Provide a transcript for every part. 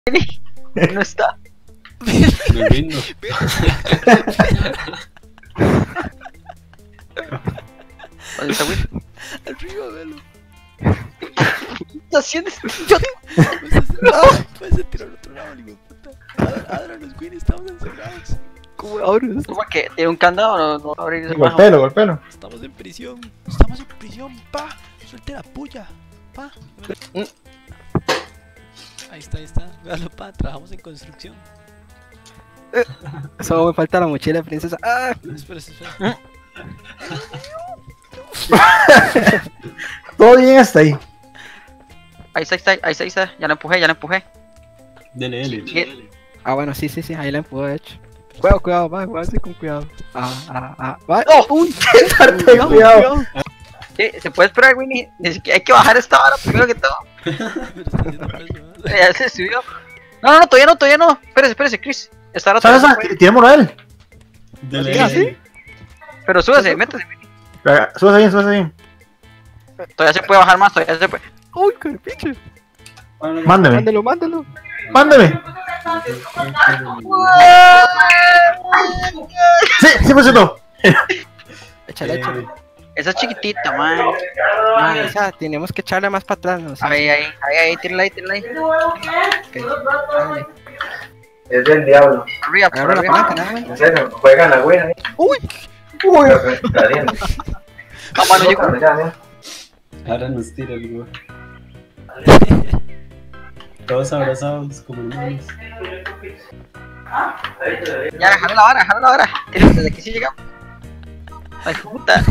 No está. Me rindo. ¿Dónde está Will? Arriba, velo. ¿Qué está haciendo este idiota? Puedes tirar al otro lado, hijo de puta. Ádranos, Winnie, estamos encerrados. ¿Cómo abres? ¿Cómo que tiene un candado? No abrir ese bajo. Golpelo. Estamos en prisión. Estamos en prisión, pa. Suelte la puya, pa. Ahí está. Véalo, pa. Trabajamos en construcción. Solo me falta la mochila de princesa. ¡Ah! Espera. Todo bien hasta ahí. Ahí está. Ya lo empujé. Dele. Ah, bueno, sí, ahí la empujó, de hecho. Cuidado, va así con cuidado. Va. ¡Oh! ¡Uy! Ten cuidado. Sí, ¿se puede esperar, Winnie? Ni siquiera hay que bajar esta hora primero que todo. Ya se subió. No, todavía no. Espérese, Chris. Esta hora ¿Sabes? Tirémoslo a él. Dele. ¿Sí? Pero súbase, métase. Súbase bien. Todavía se puede bajar más, todavía se puede. ¡Uy, qué pinche! Mándeme. Mándalo. Sí, pues no. Échale. Esa es chiquitita, man. Esa, tenemos que echarla más para atrás, ¿no? Sí, Ahí, tírala ahí. dale. Es del diablo. Arriba, Agarra la arriba. palanca, ¿no? En serio, juega la wea. ¡Uy! Caliente. Vamos, no llegó. Ahora nos tira el güey. Todos abrazados como hermanos. Ya, jala la vara. Desde aquí sí llegamos. Ay, puta.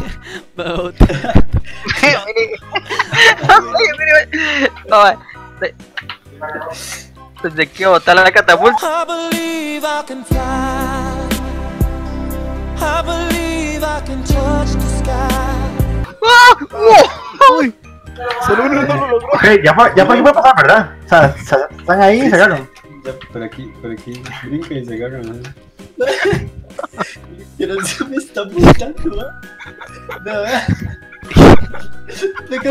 Mire. No, desde aquí botar la catapulta. I believe I can fly. I believe I can touch the sky. ¡Uy! Solo uno no lo logró. Ok, ya por aquí puede pasar, ¿verdad? O sea, están ahí y se agarran. Ya, por aquí, brinca y se agarran, ¿no? Pero se me está apuntando, ¿no? No, me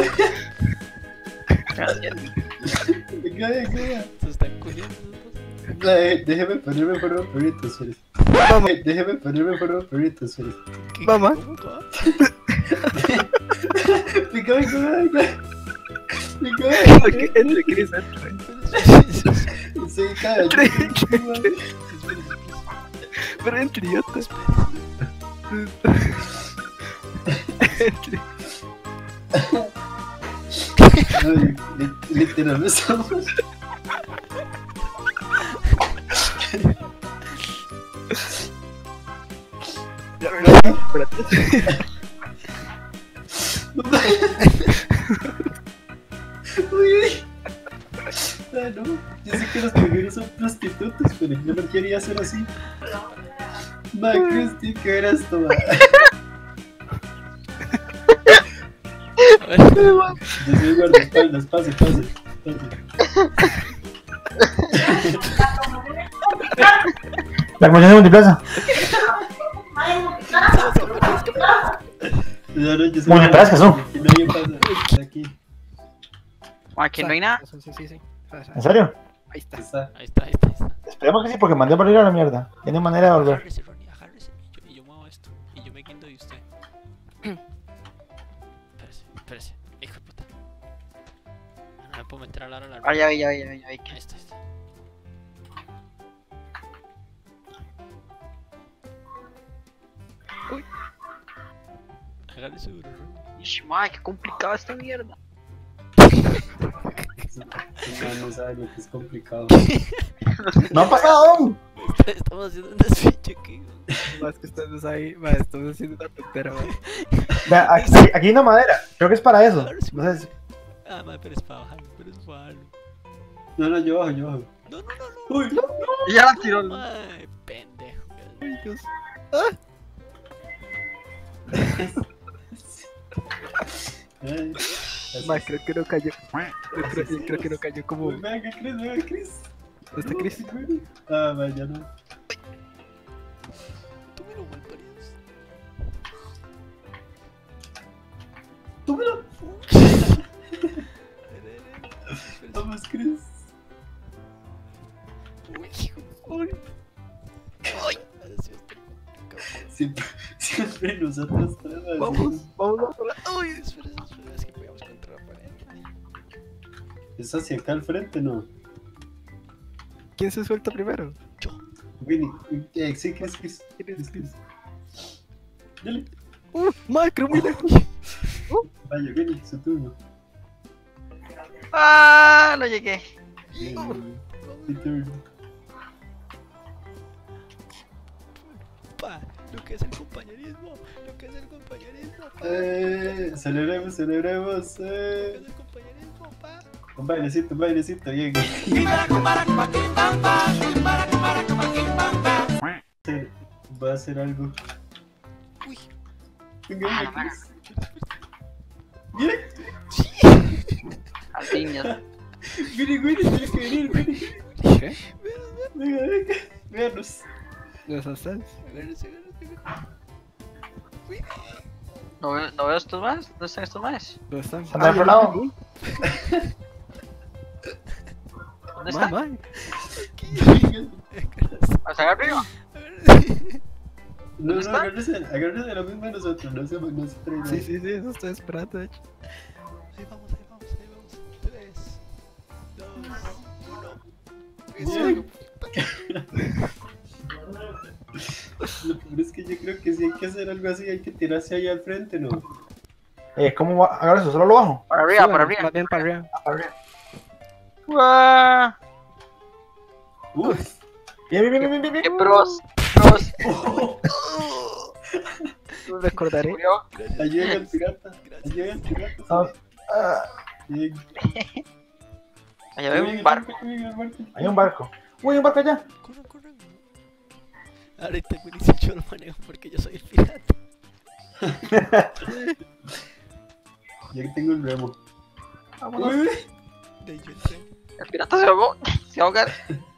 cae. Se están cogiendo. Déjeme ponerme por los perritos, Suárez. Déjeme ponerme por los perritos, Suárez. Mamá. Me cae. Entre Chris, Se cae. Pero entre idiotas. Literal, estamos. Uy. Ah, no. Yo sé que los primeros son prostitutas, pero yo no quería ser así. Ma, Cristi, ¿qué era esto, ma? Yo soy guardaespaldas, pase. La conversación de multiplaza. Yo soy Multiplaza, son. aquí nadie pasa. Aquí Aquí no hay nada. Sí. ¿En serio? Ahí está. está. Ahí está. Esperemos que sí, porque mandé para ir a la mierda. Tiene manera de volver. Agárrese, Ronnie, agárrese. Y yo muevo esto. Y yo me guindo de usted. Espérese. Hijo de puta. No me puedo meter a la hora. Ah, ya vi. Ahí está. Uy. Agárrese duro, Ronnie. Ish, ma, qué complicada esta mierda. No sabe lo que es complicado. ¡No ha pasado aún! Estamos haciendo un desfiche aquí. Más que estamos ahí, estamos haciendo una tontera, Vea, aquí hay una madera. Creo que es para eso. Entonces, Ah, madre, pero es para bajarlo. No, yo bajo. No. Uy, Y ya la tiró. Ay, pendejo. ay. Más, creo que no cayó. Creo que no cayó como. Venga, Chris. ¿Dónde está Chris? Ah, vaya, no. Túmelo, malparidos. Túmelo. Vamos, Chris. Uy. Ay. Ahora sí Siempre nosotros tres. Vamos a por Uy, espera, es que pegamos contra la pared. ¿Es hacia acá al frente, no? ¿Quién se suelta primero? Winnie, sí, Chris. Dale. Madre, creo muy lejos. Vaya, Winnie, su turno. ¡Ah! No llegué. Tu turno. Pa, lo que es el compañerismo. Lo que es el compañerismo. Celebremos. Lo que es el compañerismo, pa. Un bailecito, bien. Va a hacer algo. Uy. Venga, Chris. Mira, Al fin, ya. Winnie, tiene que venir, Winnie. ¿Qué? Venga, véanos. ¿Los hostels? Agárrese. Uy. ¿No veo estos más? ¿Dónde están estos más? ¿Dónde están? ¿Están del otro lado? ¿Dónde están? Madre. ¿Están arriba? No, está? agárrese lo mismo de nosotros, no se traigan. Sí, eso estoy esperando, de hecho. Ahí vamos. 3, 2, 1. Bien. Lo peor es que yo creo que si hay que hacer algo así, hay que tirarse ahí al frente, ¿no? ¿Cómo va? Agarra eso, solo lo bajo. Para arriba, Sí, para bueno, arriba. Más bien para arriba. ¡Guau! Uf. Bien. ¡Qué pros! No recordaré. Murió. Ayuda al pirata. Bien. Allá veo un barco. Hay un barco. Uy, un barco allá. Corran. Ahorita Winnie yo lo manejo porque yo soy el pirata. Ya tengo el remo. Vámonos. Uy. De ahí yo entré. El pirata se ahogó. Se va a ahogar.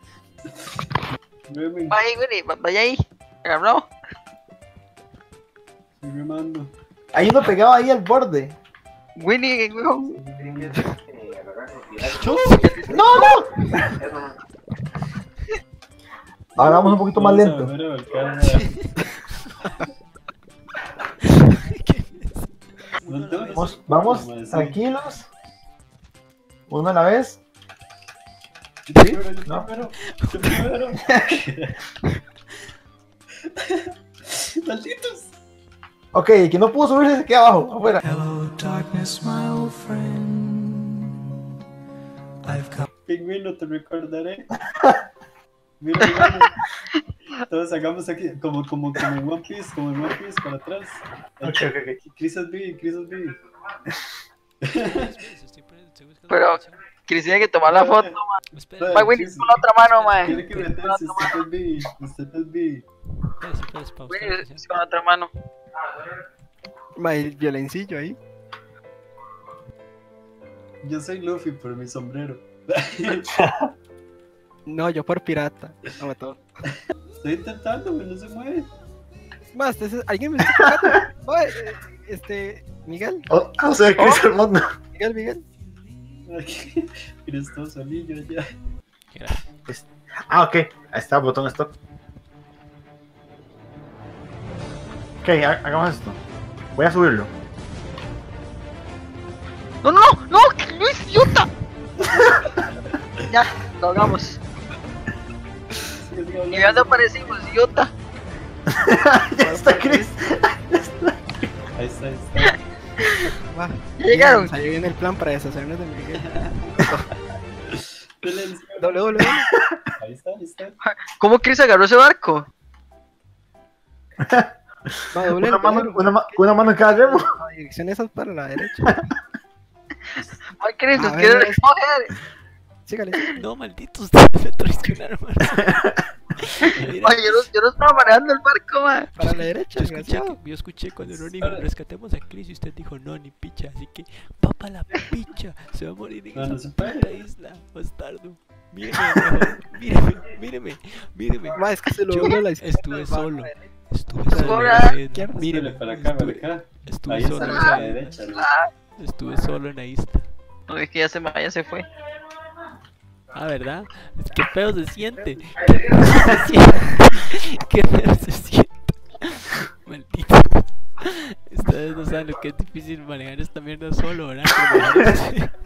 Remen, Vaya ahí, Winnie. Vaya ahí. Agarrado. estoy remando. Hay uno pegado ahí al borde. Winnie, weón. ¡No! Ahora vamos un poquito más lento. Vamos tranquilos. Uno a la vez. Yo primero. Malditos. Ok, quien no pudo subirse se queda abajo, afuera. Hello, darkness, my old friend. I've come. Pingüino, te recordaré. Mira. Todos hagamos aquí como en One Piece, para atrás. Ok. Chris B. Pero Chris tiene que tomar la foto. Espera, Vaya, Winnie, con la otra mano, man. Tiene que meterse, usted es B. pausa. Winnie, es con la otra mano. Madre, el violencillo ahí. Yo soy Luffy por mi sombrero. No, yo por pirata. No me todo. Estoy intentando, pero no se mueve. Más, alguien me está tocando. Miguel. O sea, Chris Armando. Miguel. Mira, esto solillo ya. Ah, ok. Ahí está, botón stop. Ok, hagamos esto. Voy a subirlo. No, Luis, idiota. Ya, lo hagamos. ¿Y dónde aparecimos, idiota? Ya está Chris. Ahí está. Va. ¿Ya llegaron? Salió bien el plan para deshacernos de Miguel. Dale encima. Doble. Ahí está. ¿Cómo Chris agarró ese barco? Va, doble. Una mano en cada remo. La dirección esa es para la derecha. Ay, Chris, nos A quiere ver, recoger. Sígale. No, maldito, ustedes me traicionaron, Mira, Oye, yo no estaba manejando el barco, man. Para la derecha, desgraciado. yo escuché cuando Ron dijo rescatemos a Chris y usted dijo no, ni picha, así que va para la picha, se va a morir en No esa se puede. puta isla, bastardo. Míreme. Ma, es que se lo Yo dobló a la izquierda. estuve solo. Hola. Míreme, Para acá. estuve Ahí solo, está a la derecha. ¿No? estuve solo en la isla. No, es que ya se fue. Ah, ¿verdad? Qué feo se siente. Qué feo se siente. Qué feo se siente. Maldito. Ustedes no saben lo que es difícil manejar esta mierda solo, ¿verdad? Pero,